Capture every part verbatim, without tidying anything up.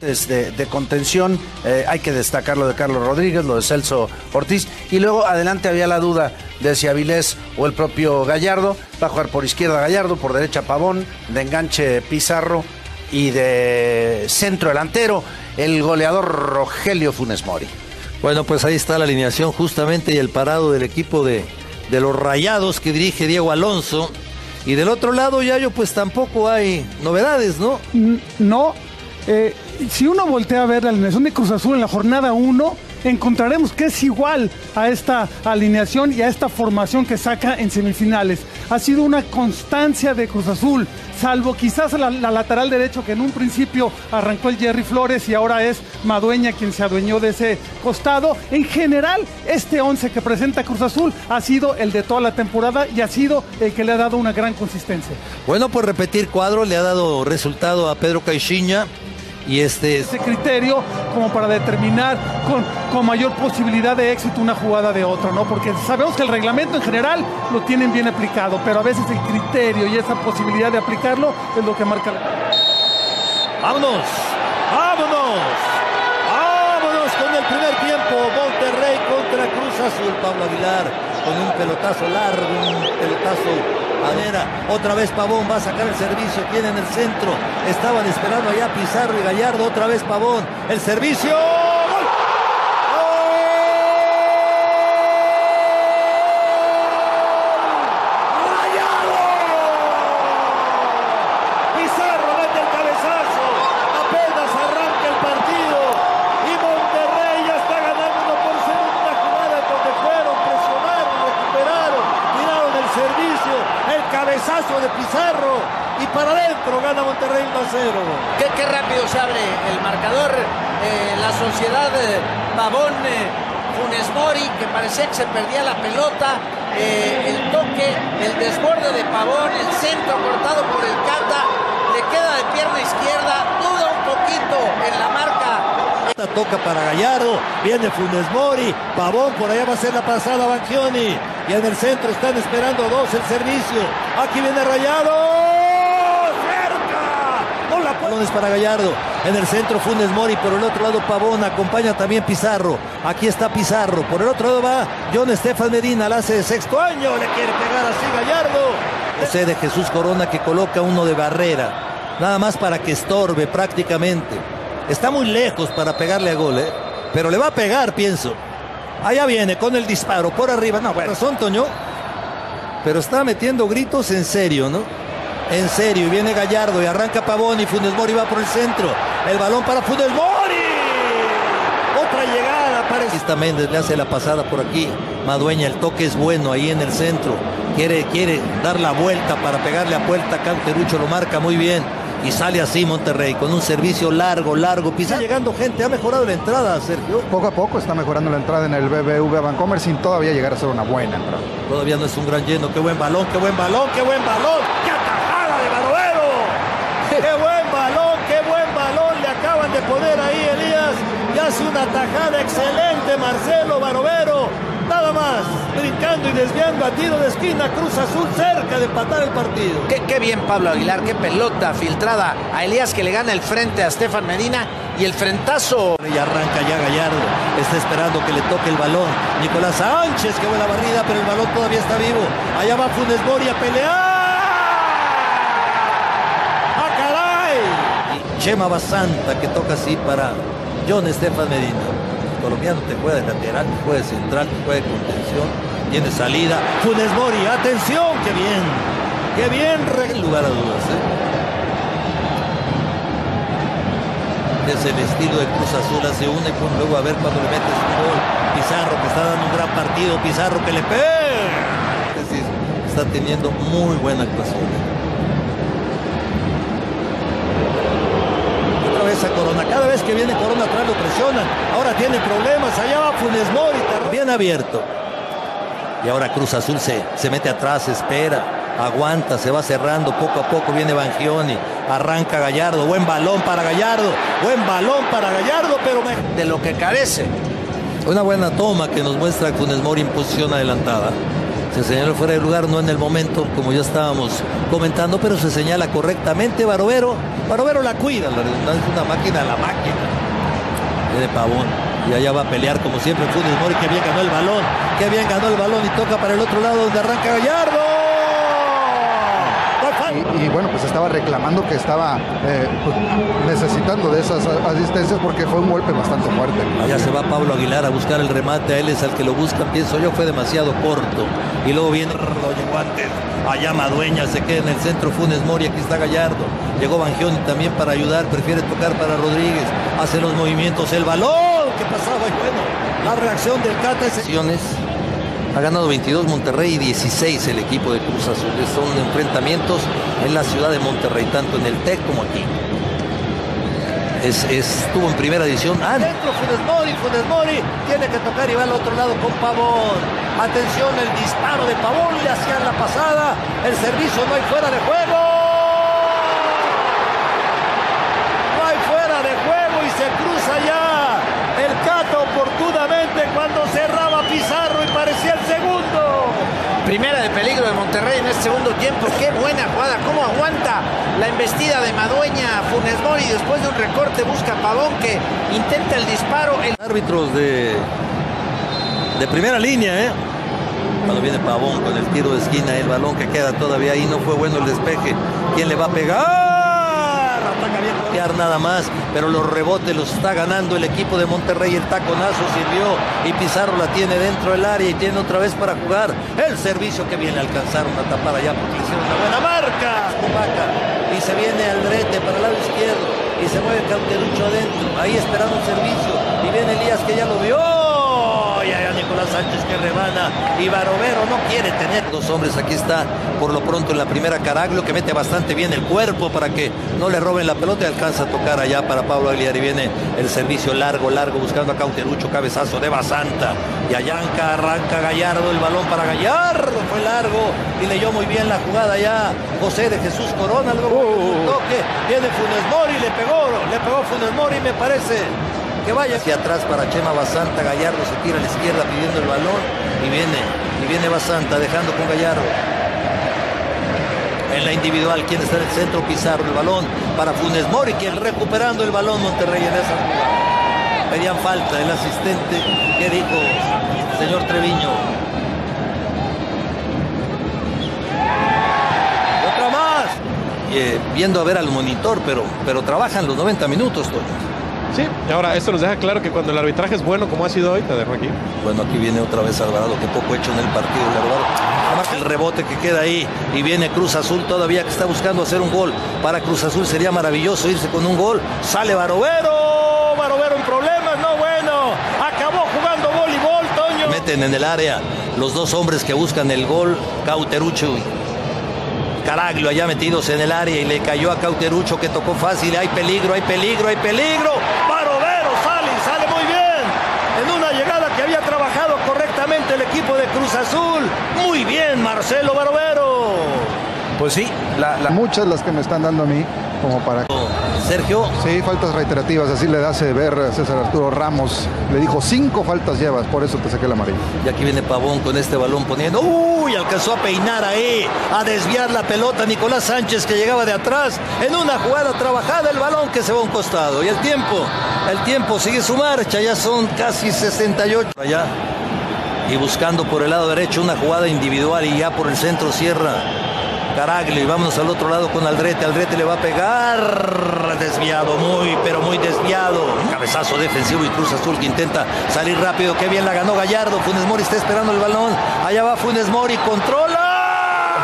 De, de contención, eh, hay que destacar lo de Carlos Rodríguez, lo de Celso Ortiz, y luego adelante había la duda de si Avilés o el propio Gallardo. Va a jugar por izquierda Gallardo, por derecha Pavón, de enganche Pizarro y de centro delantero el goleador Rogelio Funes Mori. Bueno, pues ahí está la alineación justamente y el parado del equipo de, de los Rayados que dirige Diego Alonso. Y del otro lado, Yayo, pues tampoco hay novedades, ¿no? No. Eh, si uno voltea a ver la alineación de Cruz Azul en la jornada uno, encontraremos que es igual a esta alineación y a esta formación que saca en semifinales. Ha sido una constancia de Cruz Azul, salvo quizás la, la lateral derecho que en un principio arrancó el Jerry Flores y ahora es Madueña quien se adueñó de ese costado. En general, este once que presenta Cruz Azul ha sido el de toda la temporada y ha sido el que le ha dado una gran consistencia. Bueno, pues repetir cuadro le ha dado resultado a Pedro Caixinha. Y este ese criterio como para determinar con, con mayor posibilidad de éxito una jugada de otra, ¿no? Porque sabemos que el reglamento en general lo tienen bien aplicado, pero a veces el criterio y esa posibilidad de aplicarlo es lo que marca la... ¡Vámonos! ¡Vámonos! ¡Vámonos con el primer tiempo! Monterrey contra Cruz Azul. Pablo Aguilar con un pelotazo largo, un pelotazo... Manera, otra vez Pavón va a sacar el servicio, tiene en el centro, estaban esperando allá Pizarro y Gallardo, otra vez Pavón, el servicio, ¡gol! ¡Rayado! Pizarro mete el cabezazo, apenas arranca el partido y Monterrey ya está ganando uno por cero en una jugada donde fueron, presionaron, recuperaron, tiraron el servicio. El cabezazo de Pizarro y para adentro gana Monterrey uno a cero. Qué, qué rápido se abre el marcador. Eh, la sociedad eh, Pavón, eh, Funes Mori, que parecía que se perdía la pelota. Eh, el toque, el desborde de Pavón, el centro cortado por el Cata. Le queda de pierna izquierda, duda un poquito en la marca. Esta toca para Gallardo, viene Funes Mori, Pavón, por allá va a ser la pasada a Banchioni. Y en el centro están esperando dos el servicio. Aquí viene Rayado. ¡Cerca! ¡No la balones para Gallardo! En el centro Funes Mori, por el otro lado Pavón, acompaña también Pizarro. Aquí está Pizarro, por el otro lado va John Estefan Medina, la hace de sexto año, le quiere pegar así Gallardo. José de Jesús Corona que coloca uno de barrera, nada más para que estorbe prácticamente. Está muy lejos para pegarle a gol, ¿eh? Pero le va a pegar, pienso. Allá viene con el disparo por arriba. No, bueno, razón, Toño. Pero está metiendo gritos en serio, ¿no? En serio. Y viene Gallardo y arranca Pavón y Funes Mori va por el centro. El balón para Funes Mori. Otra llegada. Parece. Esta Méndez le hace la pasada por aquí. Madueña, el toque es bueno ahí en el centro. Quiere, quiere dar la vuelta para pegarle a puerta. Cauterucho lo marca muy bien. Y sale así Monterrey con un servicio largo, largo. Pisa llegando gente. Ha mejorado la entrada, Sergio. Poco a poco está mejorando la entrada en el B B V Bancomer sin todavía llegar a ser una buena entrada. Todavía no es un gran lleno. Qué buen balón, qué buen balón, qué buen balón. ¡Qué atajada de Barovero! ¡Qué buen balón, qué buen balón! Le acaban de poner ahí Elías. Y hace una atajada excelente Marcelo Barovero. Nada más, brincando y desviando a tiro de esquina, Cruz Azul cerca de empatar el partido. Qué, qué bien Pablo Aguilar, qué pelota filtrada a Elías que le gana el frente a Estefan Medina y el frentazo. Y arranca ya Gallardo, está esperando que le toque el balón. Nicolás Sánchez, que buena barrida, pero el balón todavía está vivo. Allá va Funes Mori a pelear. ¡Ah, caray! Y Chema Basanta que toca así para John Estefan Medina. Colombiano te juega de lateral, te juega de central, te juega de contención, tiene salida. Funes Mori, atención, qué bien, qué bien, sin lugar a dudas. ¿eh? Es el estilo de Cruz Azul, hace una y pon luego a ver cuando le metes un gol. Pizarro que está dando un gran partido, Pizarro que le pega. Es decir, está teniendo muy buena actuación. A Corona, cada vez que viene Corona atrás lo presionan, ahora tiene problemas, allá va Funes Mori, bien abierto, y ahora Cruz Azul se, se mete atrás, espera, aguanta, se va cerrando, poco a poco viene Banchioni, arranca Gallardo, buen balón para Gallardo, buen balón para Gallardo, pero me... de lo que carece. Una buena toma que nos muestra Funes Mori en posición adelantada, Se señaló fuera de lugar, no en el momento, como ya estábamos comentando, pero se señala correctamente. Barovero, Barovero la cuida, la redundancia, es una máquina, la máquina. Viene Pavón, y allá va a pelear como siempre Funes Mori, que bien ganó el balón, que bien ganó el balón y toca para el otro lado donde arranca Gallardo. Y, y bueno, pues estaba reclamando que estaba eh, pues, necesitando de esas asistencias porque fue un golpe bastante fuerte. Allá se va Pablo Aguilar a buscar el remate, a él es al que lo buscan, pienso yo, fue demasiado corto. Y luego viene, lo llegó antes, allá Madueña, se queda en el centro Funes Mori, aquí está Gallardo. Llegó Bangioni también para ayudar, prefiere tocar para Rodríguez, hace los movimientos, el balón, ¿qué pasaba? Y bueno, la reacción del Cata. Sesiones. Ha ganado veintidós Monterrey y dieciséis el equipo de Cruz Azul. Son enfrentamientos en la ciudad de Monterrey, tanto en el T E C como aquí. Es, es, estuvo en primera división. Ah, dentro Funes Mori, Funes Mori tiene que tocar y va al otro lado con Pavón. Atención, el disparo de Pavón, le hacían la pasada. El servicio, no hay fuera de juego. No hay fuera de juego y se cruza ya el Cata oportunamente cuando cerraba Pizarro y parecía el segundo. Primera de peligro de Monterrey en este segundo tiempo. Qué buena jugada, cómo aguanta la embestida de Madueña. Funes Mori después de un recorte busca a Pavón que intenta el disparo. El... Árbitros de, de primera línea, ¿eh? Cuando viene Pavón con el tiro de esquina, el balón que queda todavía ahí, no fue bueno el despeje. ¿Quién le va a pegar? Ataca bien, nada más, pero los rebotes los está ganando el equipo de Monterrey. El taconazo sirvió y Pizarro la tiene dentro del área y tiene otra vez para jugar. El servicio que viene a alcanzar una tapada ya porque le hicieron una buena marca. Y se viene Aldrete para el lado izquierdo y se mueve Cauterucho adentro, ahí esperando un servicio y viene Elías que ya lo vio. Y allá Nicolás Sánchez que rebana y Barovero no quiere tener dos hombres. Aquí está por lo pronto en la primera Caraglio, que mete bastante bien el cuerpo para que no le roben la pelota y alcanza a tocar allá para Pablo Aguilar y viene el servicio largo, largo buscando a Cauterucho, cabezazo de Basanta y allá arranca Gallardo, el balón para Gallardo, fue largo y leyó muy bien la jugada ya José de Jesús Corona, luego uh. un toque, viene Funes Mori, le pegó, le pegó Funes Mori, me parece que vaya hacia atrás para Chema Basanta. Gallardo se tira a la izquierda pidiendo el balón y viene, y viene Basanta dejando con Gallardo. En la individual, quien está en el centro, Pizarro, el balón para Funes Mori, quien recuperando el balón Monterrey en esa jugada. Pedían falta el asistente, ¿qué dijo el señor Treviño? Otra más. Y, eh, viendo a ver al monitor, pero, pero trabajan los noventa minutos, Toño. Sí, y ahora esto nos deja claro que cuando el arbitraje es bueno, como ha sido hoy, te dejo aquí. Bueno, aquí viene otra vez Alvarado, que poco hecho en el partido, Alvarado. Además el rebote que queda ahí y viene Cruz Azul todavía que está buscando hacer un gol. Para Cruz Azul sería maravilloso irse con un gol. Sale Barovero, Barovero en problemas, no bueno. Acabó jugando voleibol, Toño. Meten en el área los dos hombres que buscan el gol, Cauterucho y Caraglio allá metidos en el área y le cayó a Cauterucho que tocó fácil. Hay peligro, hay peligro, hay peligro. Barovero sale y sale muy bien. En una llegada que había trabajado correctamente el equipo de Cruz Azul. Muy bien, Marcelo Barovero. Pues sí, la, la... muchas las que me están dando a mí, como para... Sergio. Sí, faltas reiterativas, así le hace ver a César Arturo Ramos. Le dijo, cinco faltas llevas, por eso te saqué la amarilla. Y aquí viene Pavón con este balón poniendo... ¡Uy! Alcanzó a peinar ahí, a desviar la pelota Nicolás Sánchez, que llegaba de atrás. En una jugada trabajada, el balón que se va a un costado. Y el tiempo, el tiempo sigue su marcha, ya son casi sesenta y ocho. Allá. Y buscando por el lado derecho una jugada individual y ya por el centro cierra Caraglio. Y vámonos al otro lado con Aldrete. Aldrete le va a pegar. Desviado, muy, pero muy desviado. Cabezazo defensivo y Cruz Azul que intenta salir rápido. Qué bien la ganó Gallardo. Funes Mori está esperando el balón. Allá va Funes Mori. Controla.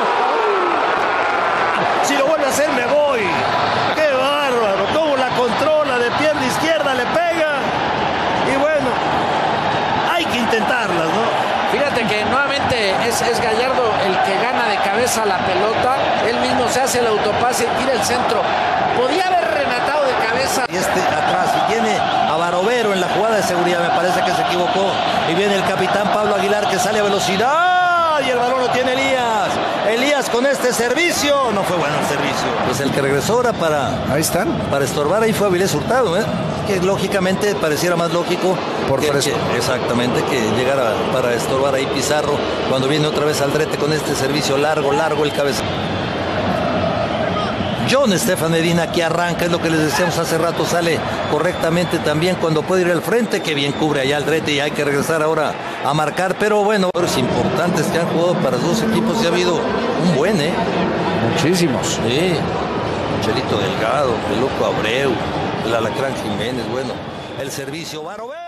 Si lo vuelve a hacer, me voy. Qué bárbaro. Cómo la controla de pierna izquierda. Le pega. Y bueno, hay que intentarlas, ¿no? Fíjate que nuevamente es, es Gallardo el que gana de cabeza la pelota. Él mismo se hace el autopase y tira el centro. Podía haber rematado de cabeza. Y este atrás, y tiene a Barovero en la jugada de seguridad. Me parece que se equivocó. Y viene el capitán Pablo Aguilar que sale a velocidad. Y el balón lo tiene Elías. Elías con este servicio. No fue bueno el servicio. Pues el que regresó ahora para, Ahí están. para estorbar ahí fue Avilés Hurtado, ¿eh? Que lógicamente pareciera más lógico Por que, fresco. que- exactamente, que llegara para estorbar ahí Pizarro cuando viene otra vez Aldrete con este servicio largo, largo el cabeza. John Estefan Medina que arranca, es lo que les decíamos hace rato, sale correctamente también cuando puede ir al frente, que bien cubre allá Aldrete y hay que regresar ahora a marcar, pero bueno, es importantes que han jugado para dos equipos y ha habido un buen, ¿eh? Muchísimos. Sí, Chelito Delgado, el Loco Abreu, el Alacrán Jiménez, bueno, el servicio Barovero.